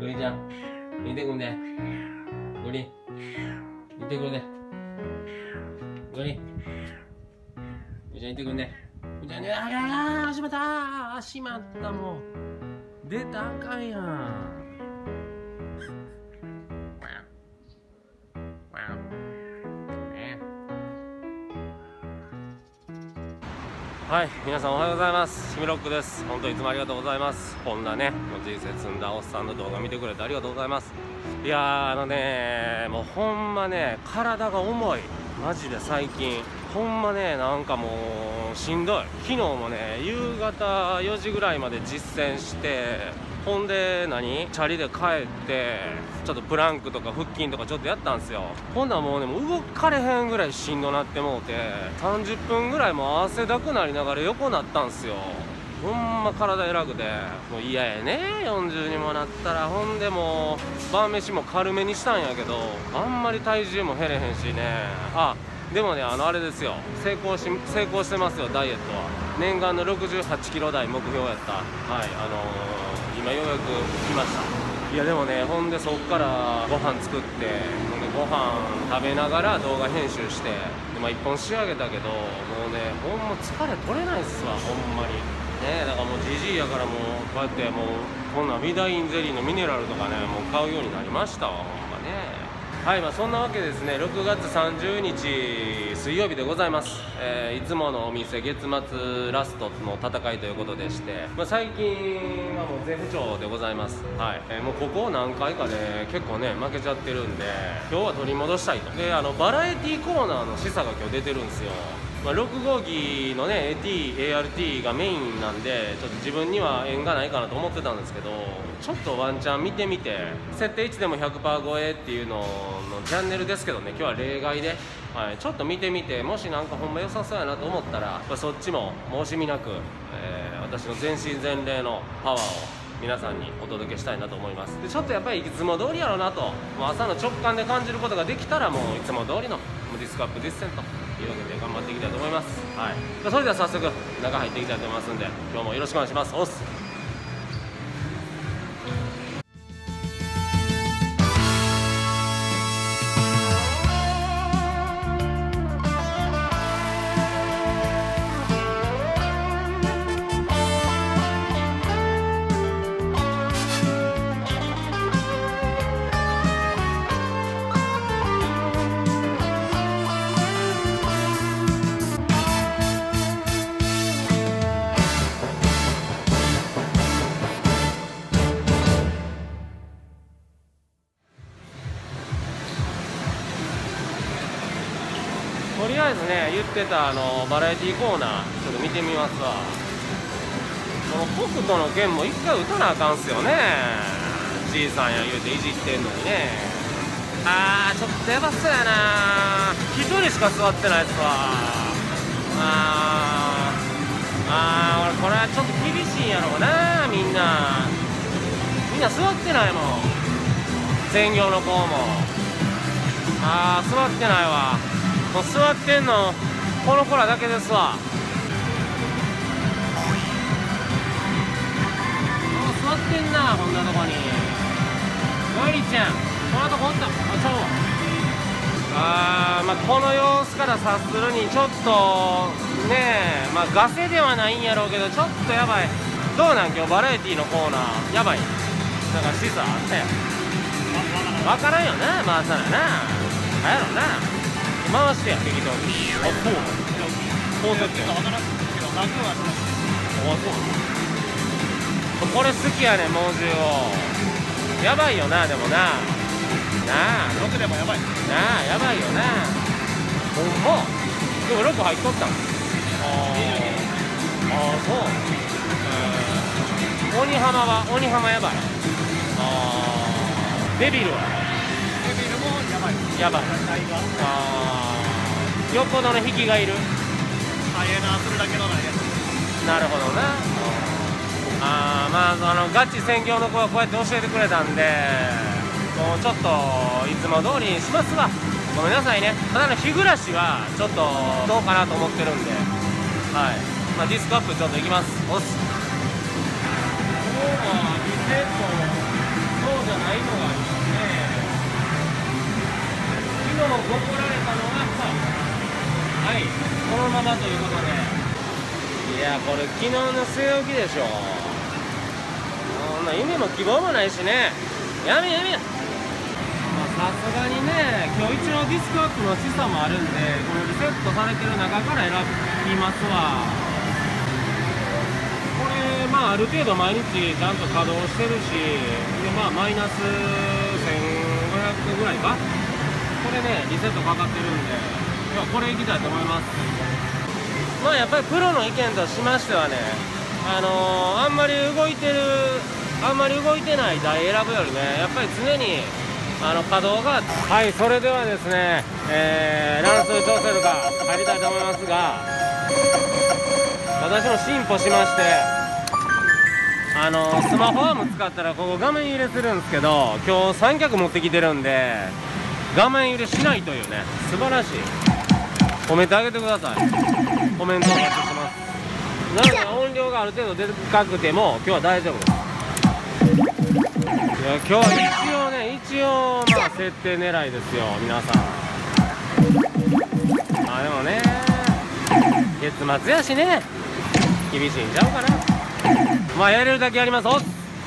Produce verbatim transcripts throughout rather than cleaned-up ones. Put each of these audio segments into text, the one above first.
グリちゃん、見てくんね。グリ、見てくるね。グリ、グリちゃん、見てくんね。グリちゃん、ね、ああ、しまったー、しまった、もう。出たらあかんやん。はい、皆さんおはようございます。シミロックです。本当にいつもありがとうございます。こんなね、人生積んだおっさんの動画見てくれてありがとうございます。いやー、あのね、もうほんまね、体が重い。マジで最近。ほんまね、なんかもう、しんどい。昨日もね、夕方よじぐらいまで実践して、ほんで何チャリで帰ってちょっとプランクとか腹筋とかちょっとやったんですよ。ほんならもうね、もう動かれへんぐらいしんどなってもうて、さんじゅっぷんぐらいもう汗だくなりながら横なったんすよ。ほんま体偉くてもう嫌やね、よんじゅうにもなったら。ほんでもう晩飯も軽めにしたんやけど、あんまり体重も減れへんしね。あ、でもね、あのあれですよ、成功し成功してますよ、ダイエットは。念願のろくじゅうはちキロ台目標やった。はい、あのー今ようやく来ました。いやでもね、ほんでそっからご飯作って、ほんでご飯食べながら動画編集して、で、まあ、いっぽん仕上げたけど、もうね、ほんま疲れ取れないっすわ、ほんまにね。だからもうじじいやから、もうこうやってもうこんなビダインゼリーのミネラルとかね、もう買うようになりましたわ、ほんまね。はい、まあそんなわけですね。ろくがつさんじゅうにち水曜日でございます。えー、いつものお店月末ラストの戦いということでして、まあ、最近はもう絶不調でございます。はい、えー、もうここ何回かで結構ね負けちゃってるんで、今日は取り戻したいと。で、あのバラエティコーナーの示唆が今日出てるんですよ。まあ、ろく号機のね エーティー、エーアールティー がメインなんで、ちょっと自分には縁がないかなと思ってたんですけど、ちょっとワンチャン見てみて、設定いちでも ひゃくパーセント 超えっていうののチャンネルですけどね、今日は例外で、はい、ちょっと見てみて、もしなんかほんま良さそうやなと思ったら、まあ、そっちも申しみなく、えー、私の全身全霊のパワーを皆さんにお届けしたいなと思います。で、ちょっとやっぱりいつも通りやろうなと、もう朝の直感で感じることができたら、もういつも通りのディスクアップ実践というわけで頑張っていきたいと思います。はい、それでは早速中入っていきたいと思いますんで、今日もよろしくお願いします。おっす。とりあえずね、言ってたあのバラエティコーナーちょっと見てみますわ。この北斗の拳も一回打たなあかんすよね。じいさんや言うていじってんのにね。あー、ちょっとやばそうやな。一人しか座ってないっすわ。あーあー、俺これはちょっと厳しいんやろうな。みんなみんな座ってないもん、専業の子も。あー、座ってないわ。もう座ってんのこの子らだけですわ。座ってんな、こんなとこに。ゴリちゃん、こんなとこおった。あ、ちょあー、まあこの様子から察するにちょっとねえ、まあガセではないんやろうけど、ちょっとやばい。どうなん、今日バラエティのコーナーやばい。なんか示唆あったやん。分からんよな、回さないな。はやろな、回してや、適当に。あ、そう高設定。あ、そう。これ好きやねん、猛獣を。やばいよな、でもな。なあ、ろくでもやばい。なあ、やばいよな。ほんま。でもろく入っとったん。ああ、そう。鬼浜は、鬼浜やばい。ああ、デビルはデビルもやばい。やばい。ああ、よっぽどの引きがいる。ハイエナーするだけのないやつ。なるほどな。ああ、まあ、あのガチ専業の子はこうやって教えてくれたんで、もうちょっといつも通りにしますわ。ごめんなさいね。ただの日暮らしはちょっとどうかなと思ってるんで、はい、まあ、ディスクアップちょっといきます。おっす。今日は店とそうじゃ馬場ということで、いやこれ昨日の据え置きでしょ。そんな夢も希望もないしね、やめやめ。さすがにね、今日一応ディスクアップの示唆もあるんで、このリセットされてる中から選びますわ。これまあある程度毎日ちゃんと稼働してるし、でまあマイナスせんごひゃくぐらいか、これねリセットかかってるんで、いやこれいきたいと思います。まあやっぱりプロの意見としましてはね、あのー、あんまり動いてるあんまり動いてない台選ぶよりね、やっぱり常にあの稼働が。はい、それではですね、えー、乱数調整とか入りたいと思いますが、私も進歩しまして、あのスマホアーム使ったらここ画面入れするんですけど、今日三脚持ってきてるんで画面入れしないというね、素晴らしい。褒めてあげてください。コメントお待ちしてます。なので音量がある程度でかくても今日は大丈夫です。いや今日は一応ね、一応まあ設定狙いですよ皆さん。まあでもね、月末やしね、厳しいんちゃうかな。まあやれるだけやります。おっ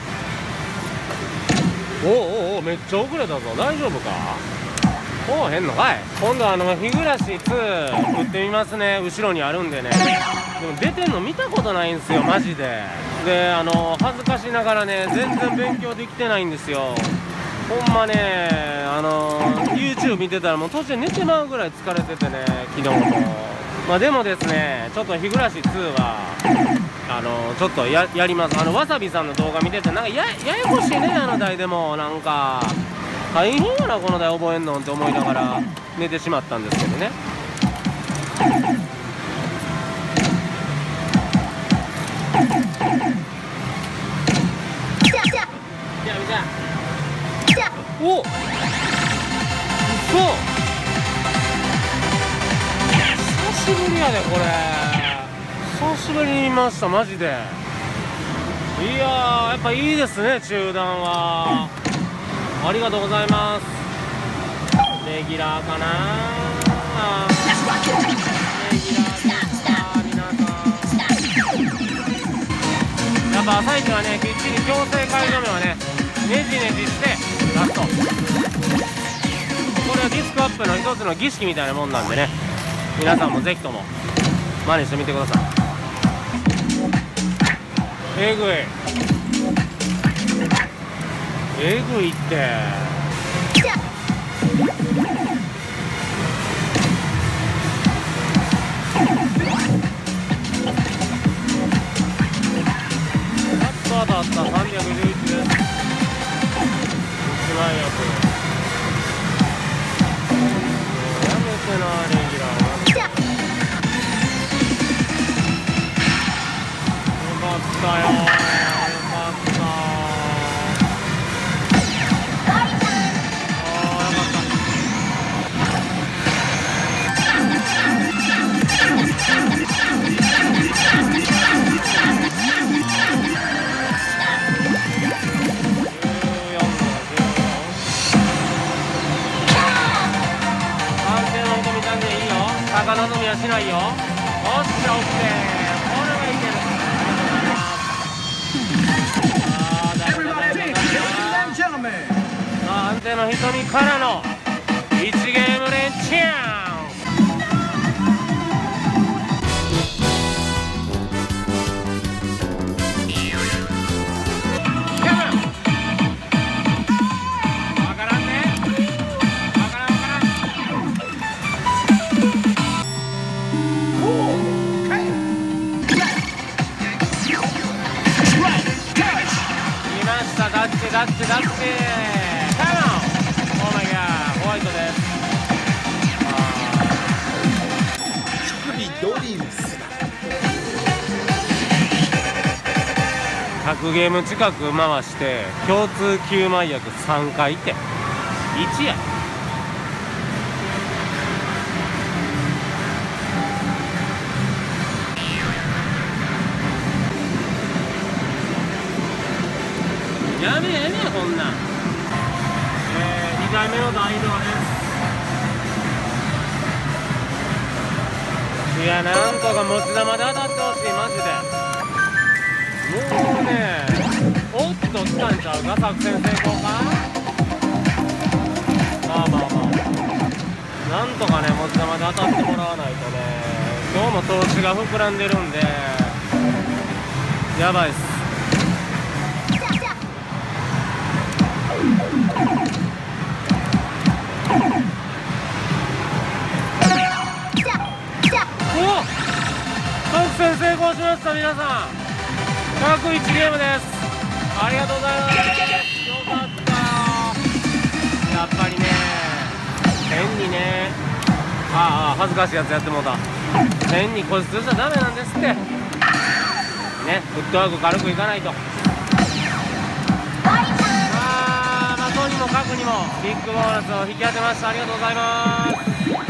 おおおお、めっちゃ遅れたぞ。大丈夫か。おおへんのかい。今度あの日暮らしツー打ってみますね。後ろにあるんでね。でも出てんの見たことないんですよマジで。であの恥ずかしながらね、全然勉強できてないんですよほんまね。あの YouTube 見てたらもう途中寝てまうぐらい疲れててね、昨日も。まあでもですね、ちょっと日暮らしツーはあのちょっと や, やります。あのわさびさんの動画見てて、なんか や, ややこしいね、あの台でもなんか大変やなこの台覚えんのって思いながら寝てしまったんですけどね。おっ、うそ、久しぶりやでこれ。久しぶりに見ましたマジで。いやーやっぱいいですね中段は。ありがとうございます。レギュラーかな、レギュラーですか皆さん。やっぱ朝一はね、きっちり強制解除目はね、ねじねじしてラスト。これはディスクアップの一つの儀式みたいなもんなんでね、皆さんもぜひとも真似してみてください。えぐいえぐいって。当たったさんびゃくじゅういちです。いちまんやくやめてな、レギュラーは。よかったよ、よかった。ああよかった。高望みはしないよ。おっしゃ、オッケー。これはいける。ありがとうございます。さあ安定の瞳からのいちゲーム連チャンス。ダッチダッチダッチカモン。オーマイガー、ホワイトです。 乳首ドリルス。 ひゃくゲーム近く回して共通きゅうまん役さんかいっていちや。やめやめやこんなん。えー、にかいめの大移動です。 いや、なんとか持ち玉で当たってほしい、マジで。もうね、おっと来たんちゃうか、作戦成功か。まあまあまあ、なんとかね、持ち玉で当たってもらわないとね、今日も投資が膨らんでるんで、やばいっす。作戦成功しました。皆さんひゃくいちゲームです。ありがとうございます。よかった。やっぱりね、変にね、ああ恥ずかしいやつやってもうた。変に固執しちゃダメなんですってね。フットワーク軽くいかないと。ああ、的にも角にもビッグボーナスを引き当てました。ありがとうございます。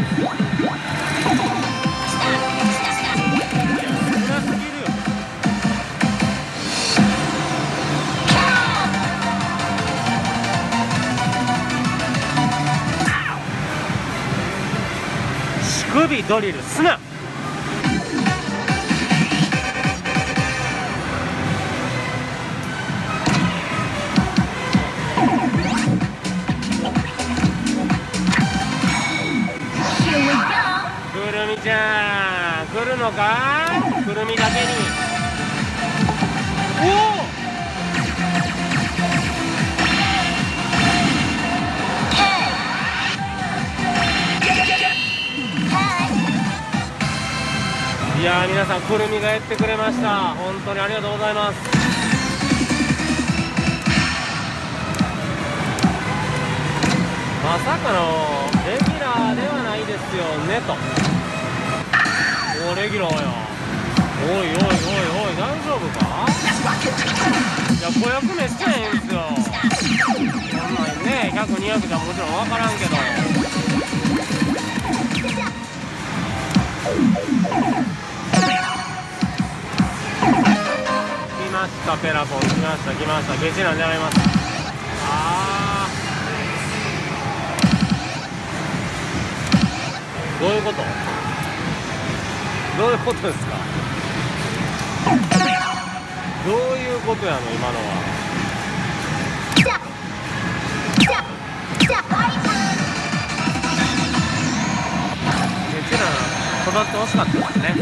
首ドリルすな。くるみちゃん来るのか。くるみだけに。おお、いやー、皆さんくるみがやってくれました。本当にありがとうございます。まさかのレギュラーではないですよねと。おー、レギュラーや。おいおいおいおい、大丈夫か。いや、子役めっちゃええんすよ。こんなんね、ひゃく、にひゃくじゃもちろん分からんけど。来ました、ペラポン。来ました来ました。ゲチなん狙います。あー、どういうこと。どういうことですか。どういうことやの今のは。ゲチなん育ってほしかったですね。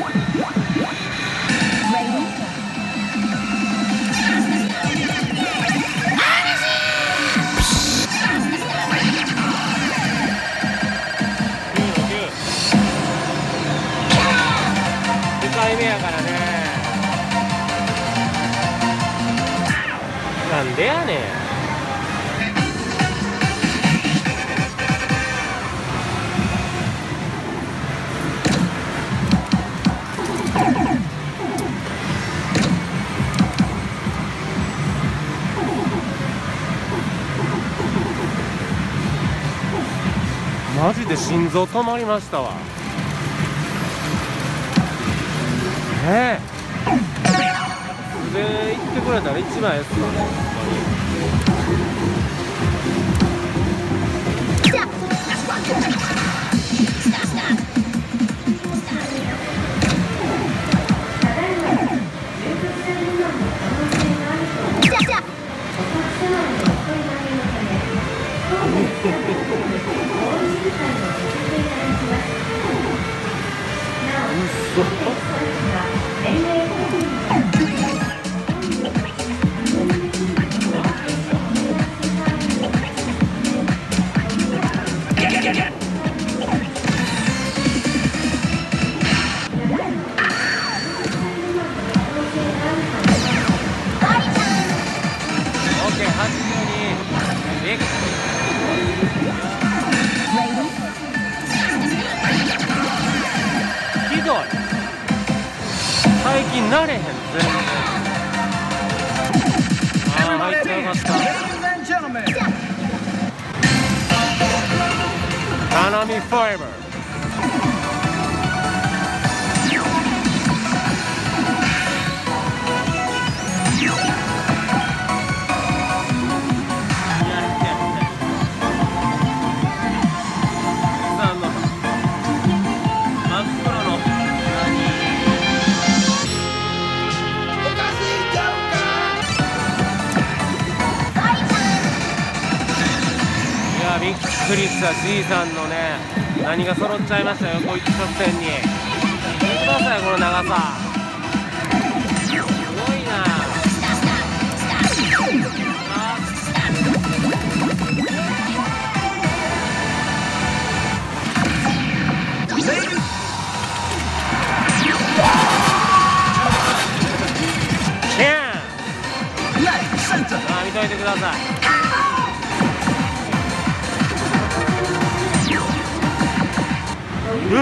にかいめやからね。なんでやねん。マジで心臓止まりましたわ。ねえ、で行ってくれたら一番やつだね、本最近慣れへん、全然。ああ、入ってよかった。カナミファイバー。真っ黒のやーびっくりした。 G さんのね何が揃っちゃいましたよ、こいつ直線に。見てくださいこの長さ、すごいな。あキャンあ見といてください。うん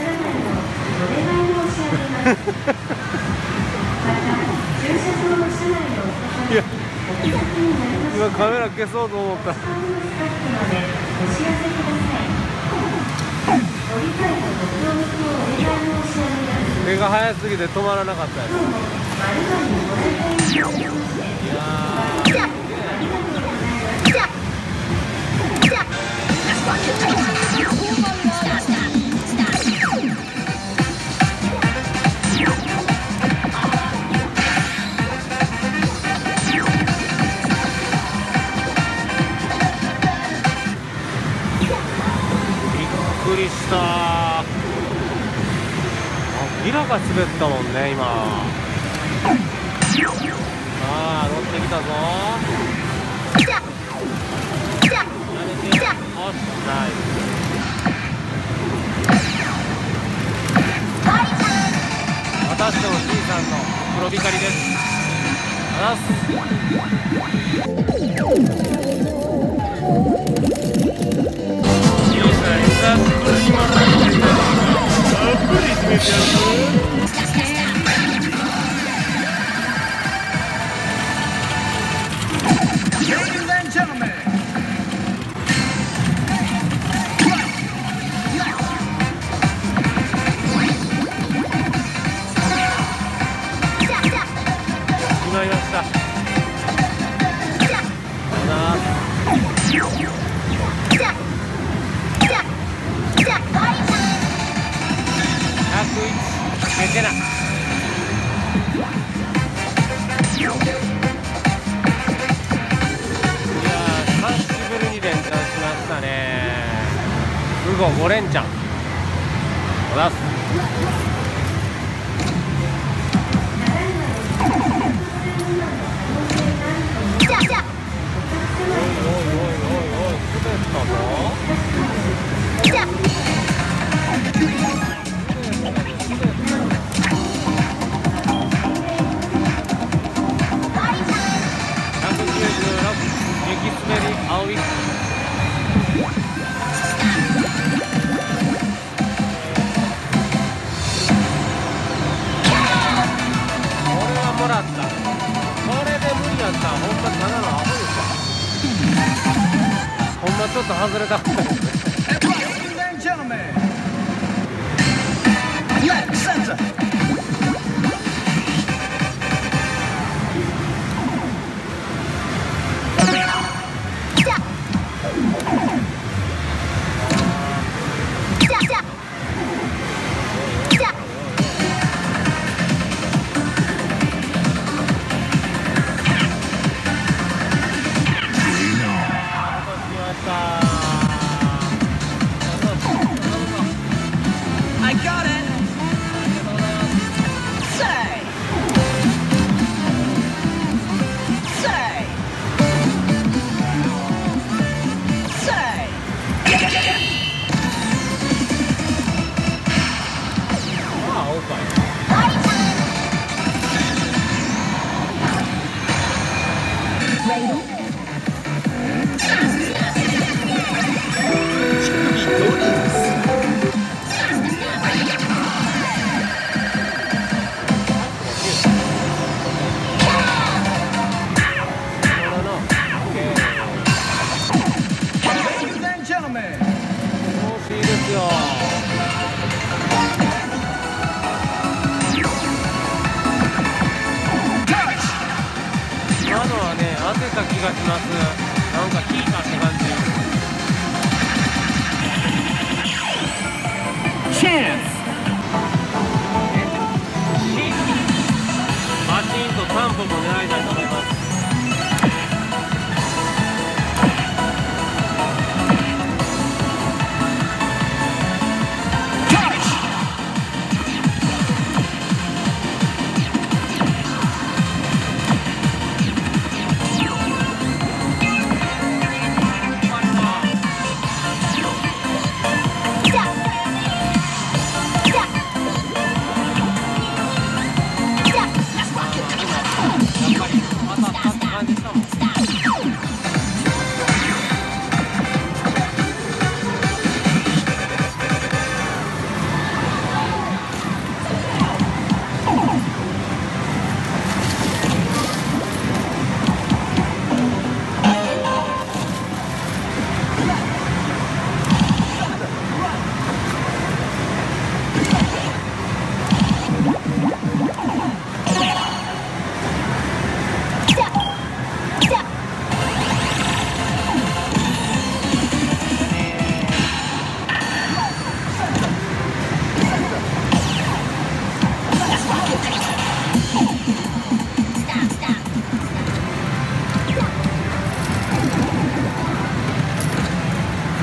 いや今カメラ消そうと思った。手が速すぎて止まらなかったやつ。いやびっくりした。ミラが滑ったもんね今。ああ乗ってきたぞ。おっナイス。またしても G さんの黒光りです。あけてな。いやー久しぶりに連チャンしましたね。ウゴご連チャンおだす。おいおいおいおいおい滑ったぞ。青い。これはもらった。これで無理やったらほんまただのアホですわ。ほんまちょっと外れたかったですね。当てた気がします。なんか効いたって感じ。チャンス。バチンとさんぽんも狙いたいと思います。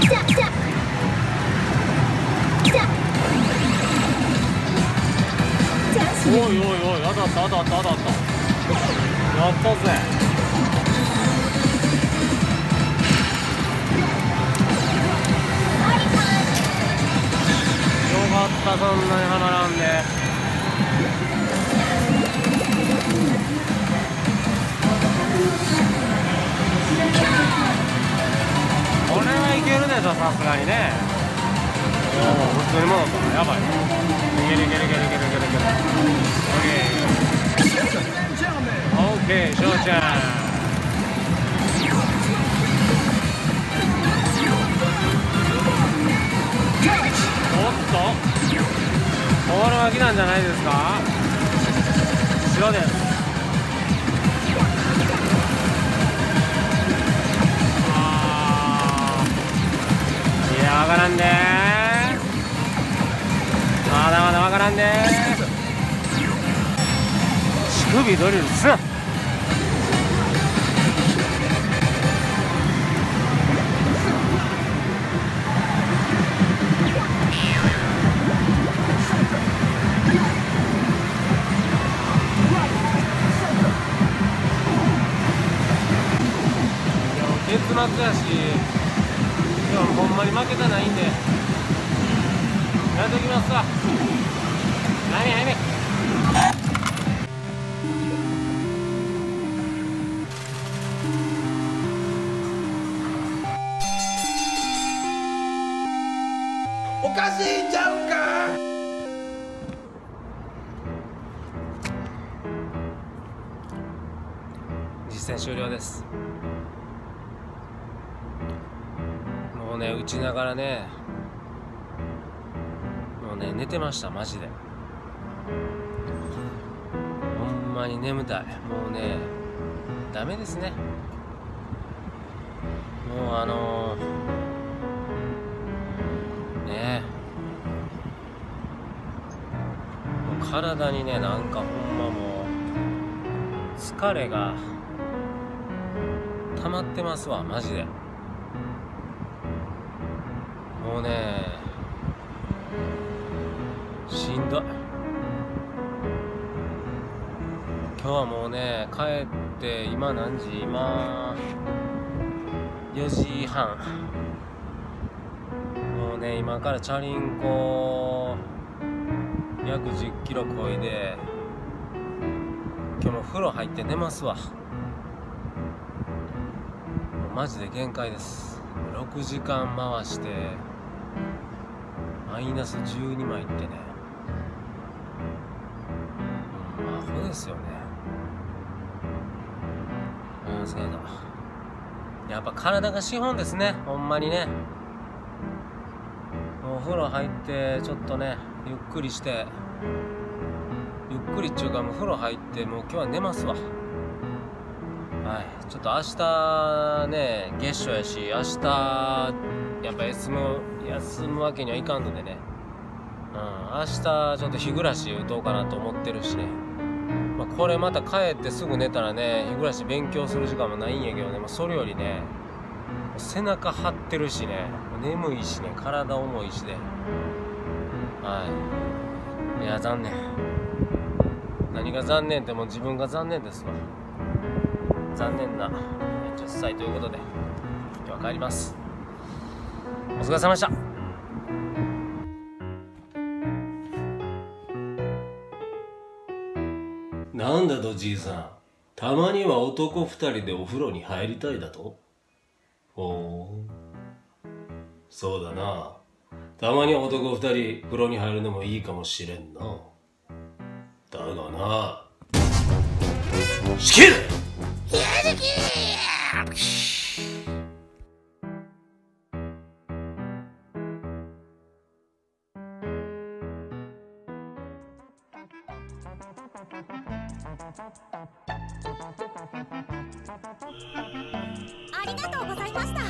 おいおいおい、当たった当たった当たった。やったぜ。よかった、そんなにはまらんで。これはいけるでしょ、さすがにね。おお、普通に戻ったらやばい。いけるいけるいけるいけるいけるいける。オッケー、翔ちゃん。おっと、これは来たんじゃないですか。白です。あー、いや、わからんでー。まだまだわからんでー。乳首ドリルすな。月末やし、今日もほんまに負けたないんでやっときますわ。はいはいね。 おかしいんちゃうか。 実践終了です。もうね、打ちながらね、もうね、寝てました、マジで。ほんまに眠たい。もうね、ダメですね。もうあのー、ねえ、もう体にね、なんかほんまもう疲れが溜まってますわ、マジで。もうね、しんどい。今日はもうね、帰って今何時？今よじはん。もうね、今からチャリンコ約じゅっキロこいで、今日も風呂入って寝ますわ。もうマジで限界です。ろくじかん回してマイナスじゅうにまいってね、うん、アホですよね。うん、そうだ。やっぱ体が資本ですね、ほんまにね。もうお風呂入ってちょっとね、ゆっくりして、ゆっくりっちゅうか、もう風呂入ってもう今日は寝ますわ。はい、ちょっと明日ね、月初やし、明日やっぱ休む休むわけにはいかんのでね、うん、明日ちょっと日暮らし打とうかなと思ってるしね。まあ、これまた帰ってすぐ寝たらね、日暮らし勉強する時間もないんやけどね、もうそれよりね、背中張ってるしね、眠いしね、体重いしで、はい、いや残念。何が残念ってもう自分が残念ですわ。残念なじゅっさいということで今日は帰ります。お疲れ様でした。なんだとじいさん、たまには男二人でお風呂に入りたいだと。ほう、そうだな。たまには男二人風呂に入るのもいいかもしれんな。だがな、死刑だ。 ありがとうございました。